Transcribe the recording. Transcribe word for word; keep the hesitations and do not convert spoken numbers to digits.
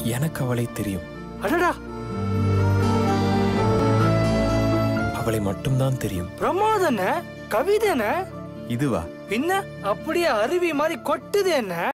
எனக்கு அவளை தெரியும். அடடா, அவளை மட்டும்தான் தெரியும். பிரமாதன கவிதைன இதுவா? பின்ன அப்படியே அருவி மாதிரி கொட்டுது என்ன?